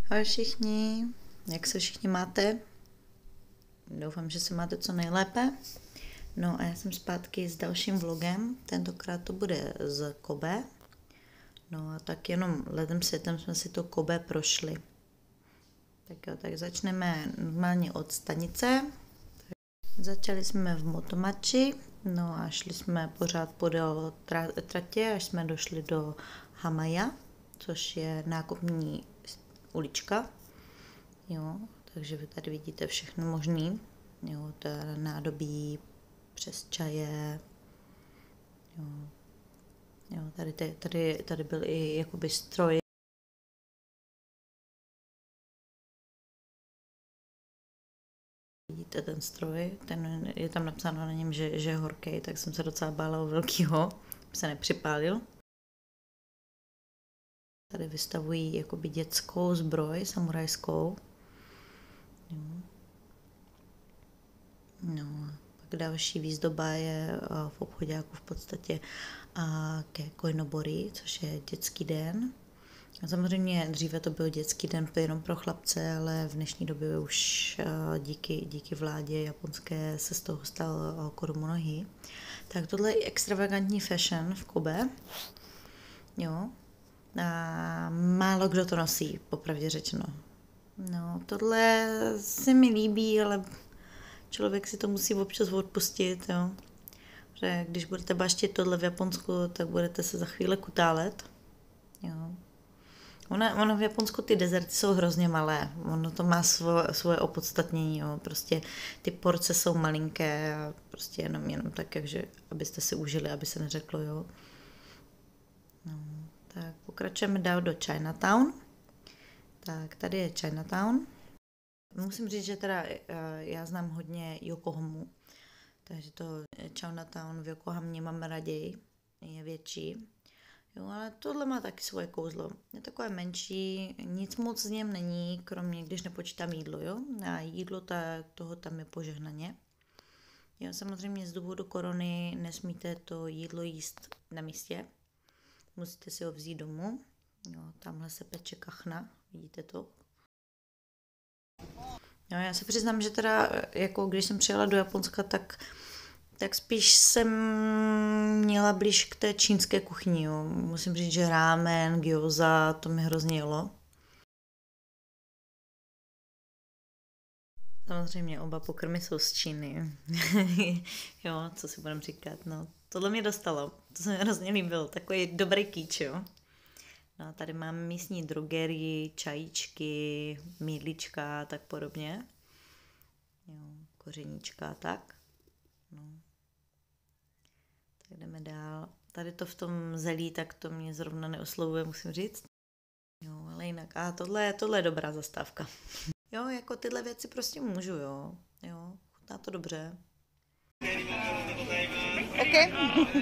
Ahoj všichni, jak se všichni máte? Doufám, že se máte co nejlépe. No a já jsem zpátky s dalším vlogem, tentokrát to bude z Kobe. No a tak jenom letem světem jsme si to Kobe prošli. Tak jo, tak začneme normálně od stanice. Začali jsme v Motomachi, no a šli jsme pořád podél tratě, až jsme došli do Hamaya, což je nákupní ulička. Jo, takže vy tady vidíte všechno možný. Jo, to je nádobí přes čaje. Jo, jo tady byl i jakoby stroj. Vidíte ten stroj, ten je tam napsáno na něm, že je horký, tak jsem se docela bála o velkýho, aby se nepřipálil. Tady vystavují jakoby dětskou zbroj, samurajskou. Jo. No, pak další výzdoba je v obchodáku v podstatě ke Koinobori, což je dětský den. A samozřejmě dříve to byl dětský den jenom pro chlapce, ale v dnešní době už díky vládě japonské se z toho stal Koromonohi. Tak tohle je extravagantní fashion v Kobe. Jo. A málo kdo to nosí, popravdě řečeno. No, tohle se mi líbí, ale člověk si to musí občas odpustit, jo. Že když budete baštit tohle v Japonsku, tak budete se za chvíli kutálet. Jo. Ono v Japonsku ty dezerty jsou hrozně malé. Ono to má svoje opodstatnění, jo. Prostě ty porce jsou malinké a prostě jenom tak, takže abyste si užili, aby se neřeklo, jo. No, tak pokračujeme dál do Chinatown. Tak tady je Chinatown. Musím říct, že teda já znám hodně Yokohamu, takže to Chinatown v Yokohamě mám raději, je větší. Jo, ale tohle má taky svoje kouzlo. Je takové menší, nic moc z něm není, kromě když nepočítám jídlo, jo. A jídlo toho tam je požehnaně. Jo, samozřejmě z důvodu korony nesmíte to jídlo jíst na místě. Musíte si ho vzít domů. Jo, tamhle se peče kachna, vidíte to? Jo, já se přiznám, že teda, jako když jsem přijela do Japonska, tak spíš jsem měla blíž k té čínské kuchyni. Jo. Musím říct, že rámen, gyoza, to mi hrozně jelo. Samozřejmě oba pokrmy jsou z Číny. Jo, co si budem říkat, no. Tohle mě dostalo, to se mi hrozně líbilo, takový dobrý kýč, jo. No, tady mám místní drogerii, čajíčky, mýdlička a tak podobně. Jo, kořeníčka a tak. No. Tak jdeme dál. Tady to v tom zelí, tak to mě zrovna neoslovuje, musím říct. Jo, ale jinak. A tohle je dobrá zastávka. Jo, jako tyhle věci prostě můžu, jo. Jo, chutná to dobře. OK.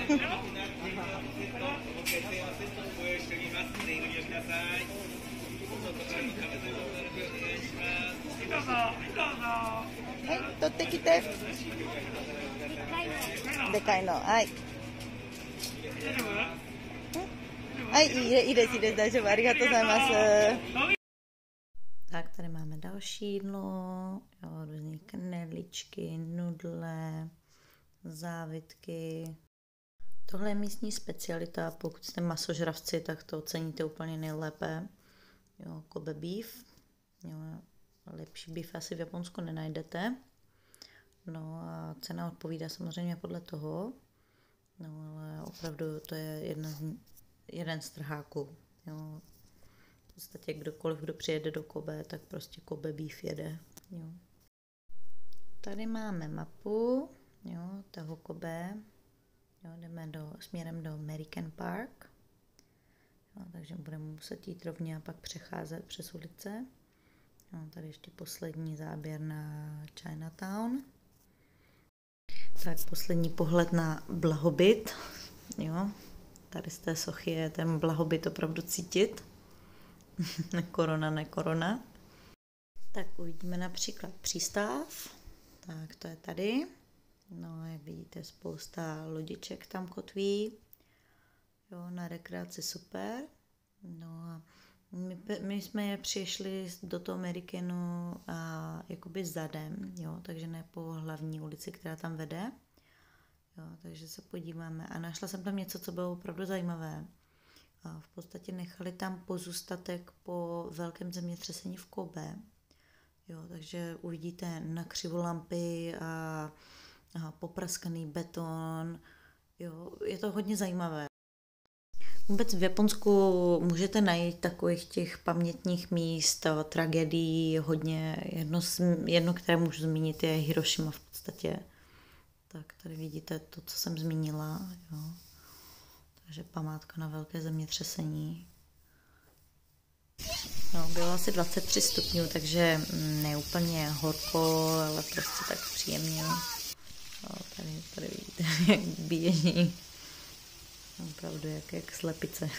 Hej, 取ってきて。でかいの、はい。はい、いいです、大丈夫、ありがとうございます。Tak tady máme další jídlo, jo, různé knedličky, nudle, závitky. Tohle je místní specialita, pokud jste masožravci, tak to oceníte úplně nejlépe. Jo, Kobe beef, jo, lepší beef asi v Japonsku nenajdete. No a cena odpovídá samozřejmě podle toho, no ale opravdu to je jeden z trháků. Jo. V podstatě kdokoliv, kdo přijede do Kobe, tak prostě Kobe beef jede. Jo. Tady máme mapu, jo, toho Kobe. Jo, jdeme směrem do American Park. Jo, takže budeme muset jít rovně a pak přecházet přes ulice. Jo, tady ještě poslední záběr na Chinatown. Tak poslední pohled na blahobyt. Jo, tady z té sochy je ten blahobyt opravdu cítit. Korona, ne korona. Tak uvidíme například přístav. Tak to je tady. No, jak vidíte, spousta lodiček tam kotví. Jo, na rekreaci super. No a My jsme přišli do toho Americanu jakoby zadem, jo, takže ne po hlavní ulici, která tam vede. Jo, takže se podíváme. A našla jsem tam něco, co bylo opravdu zajímavé. A v podstatě nechali tam pozůstatek po velkém zemětřesení v Kobe. Jo, takže uvidíte na křivolampy a popraskaný beton. Jo, je to hodně zajímavé. Vůbec v Japonsku můžete najít takových těch pamětních míst, tragédií hodně. Jedno, které můžu zmínit, je Hirošima v podstatě. Tak tady vidíte to, co jsem zmínila. Jo. Takže památka na velké zemětřesení. No, bylo asi 23 stupňů, takže ne úplně horko, ale prostě tak příjemně. No, tady vidíte, jak běží. Opravdu jak slepice.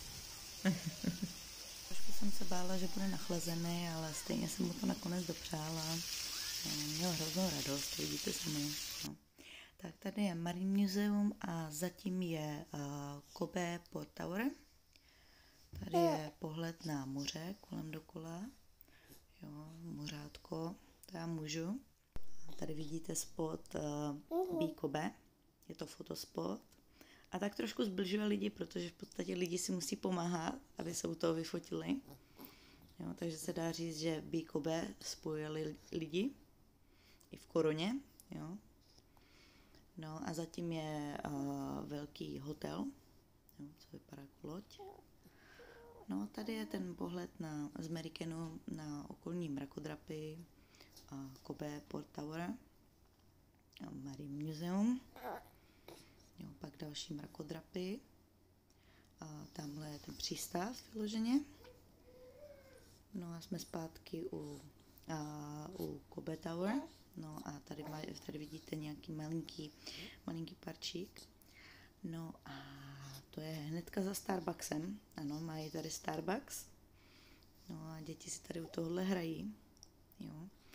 Trošku jsem se bála, že bude nachlazený, ale stejně jsem mu to nakonec dopřála. Měl hroznou radost, vidíte sami. No. Tak tady je Marine Museum a zatím je Kobe Port Tower. Tady je pohled na moře kolem dokola. Jo, mořátko, to já můžu. Tady vidíte spot Be Kobe, je to fotospot. A tak trošku zbližuje lidi, protože v podstatě lidi si musí pomáhat, aby se u toho vyfotili. Jo, takže se dá říct, že Be Kobe spojili lidi i v koroně. Jo. No a zatím je velký hotel, jo, co vypadá jako loď. No tady je ten pohled z Americanu na okolní mrakodrapy, Kobe Port Tower, Marine Museum, jo, pak další mrakodrapy, a tamhle je ten přístav vyloženě. No a jsme zpátky u Kobe Tower. No a tady vidíte nějaký malinký parčík. No a to je hnedka za Starbucksem. Ano, mají tady Starbucks. No a děti si tady u tohohle hrají. Jo.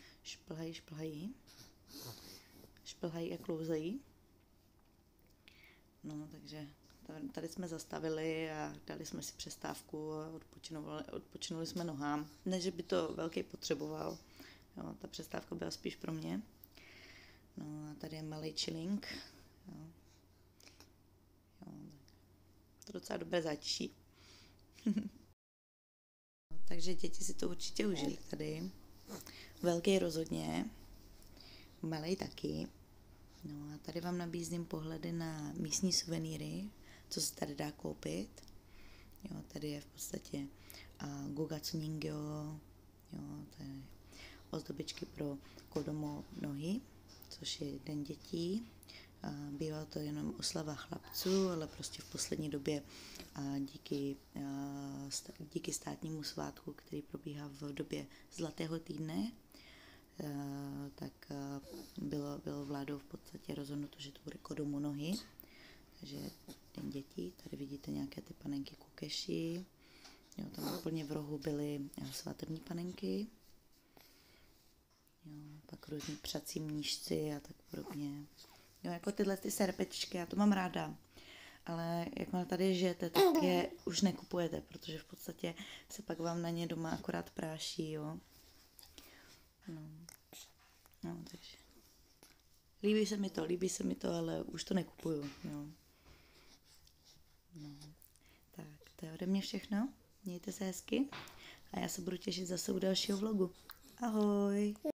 Šplhají a klouzají. No, takže tady jsme zastavili a dali jsme si přestávku a odpočinuli jsme nohám. Ne, že by to velký potřeboval. Jo, ta přestávka byla spíš pro mě. No a tady je malý chilling. Jo. Jo, to docela dobré zátiší. Takže děti si to určitě užili tady. Velký rozhodně. Malej taky. No a tady vám nabízím pohledy na místní suvenýry, co se tady dá koupit. Jo, tady je v podstatě Gogatsu Ningyo, jo, to je ozdobičky pro kodomo nohy, což je Den dětí. Bývá to jenom oslava chlapců, ale prostě v poslední době díky státnímu svátku, který probíhá v době Zlatého týdne, tak bylo vládou v podstatě rozhodnuto, že to bude kodomo nohy, takže Den dětí. Tady vidíte nějaké ty panenky kokeši, jo, tam úplně v rohu byly svatební panenky, jo, pak různí přací mnížci a tak podobně. Jo, jako tyhle ty serpečky, já to mám ráda, ale jakmile tady žijete, tak je už nekupujete, protože v podstatě se pak vám na ně doma akorát práší, jo. No, takže líbí se mi to, ale už to nekupuju, jo. No, tak to je ode mě všechno, mějte se hezky a já se budu těšit zase u dalšího vlogu. Ahoj!